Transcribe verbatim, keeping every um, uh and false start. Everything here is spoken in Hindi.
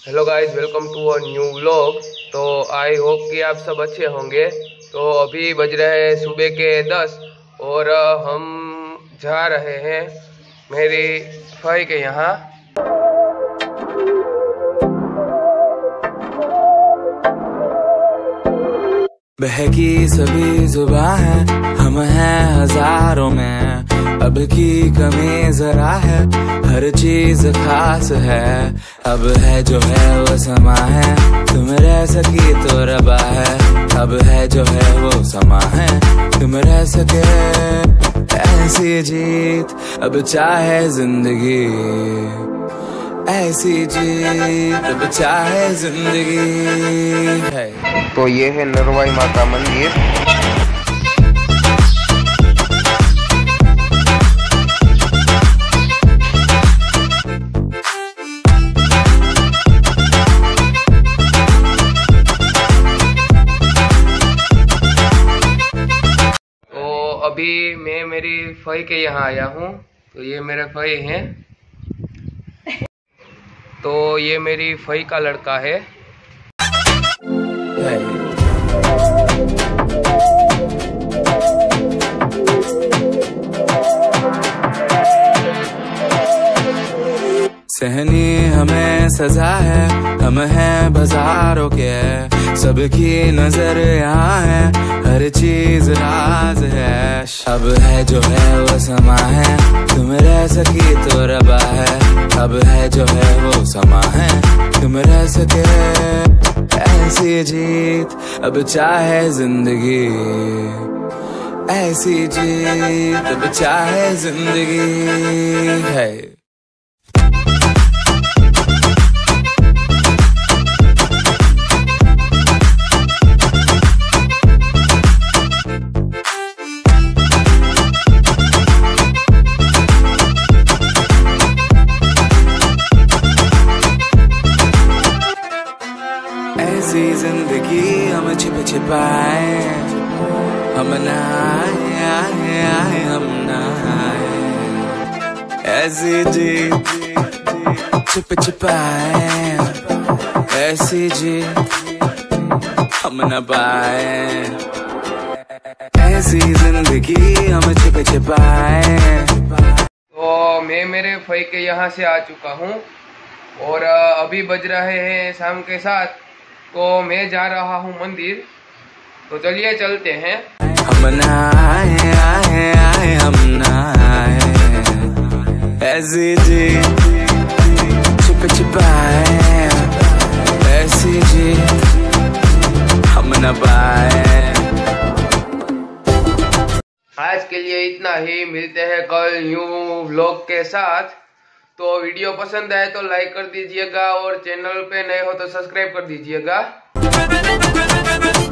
Hello guys, welcome to a new vlog. तो आई होप कि आप सब अच्छे होंगे। तो अभी बज रहे हैं सुबह के दस और हम जा रहे हैं मेरी भाई के यहाँ। बहकी सभी जुबां है, हम हैं हजारों में, अब की कमी जरा है, हर चीज खास है। अब है जो है वो समा है, तुम रह सकी तो रबा है। अब है जो है वो समा है, तुम रह सके ऐसी जीत। अब चाहे जिंदगी ऐसी जीत, अब चाहे जिंदगी है। तो ये है नरवाई माता मंदिर। अभी मैं मेरी फई के यहाँ आया हूँ। तो ये मेरे फई हैं। तो ये मेरी फई का लड़का है। सहनी हमें सजा है, हम हैं बाजारों के, सबकी नजर यहाँ है, हर चीज राज है। अब है जो है वो समा है, तुम रह सकी तो रबा है। अब है जो है वो समा है, तुम रह सके ऐसी जीत। अब चाहे जिंदगी ऐसी जीत, अब चाहे जिंदगी है। ऐसी जिंदगी हम छिप छिपाए, हम नहाए आए आए हम नहाए। ऐसी जी छिप छिपाए, ऐसी जी हम न पाए। ऐसी जिंदगी हम छिप छिपाए। तो मैं मेरे भाई के यहाँ से आ चुका हूँ और अभी बज रहे हैं शाम के साथ। तो मैं जा रहा हूँ मंदिर। तो चलिए चलते हैं। हम नहाए आए आए हम नहाए, ऐसी जी छिप छिपाए, ऐसी जी हम न पाए। आज के लिए इतना ही, मिलते हैं कल न्यू व्लॉग के साथ। तो वीडियो पसंद आए तो लाइक कर दीजिएगा और चैनल पे नए हो तो सब्सक्राइब कर दीजिएगा।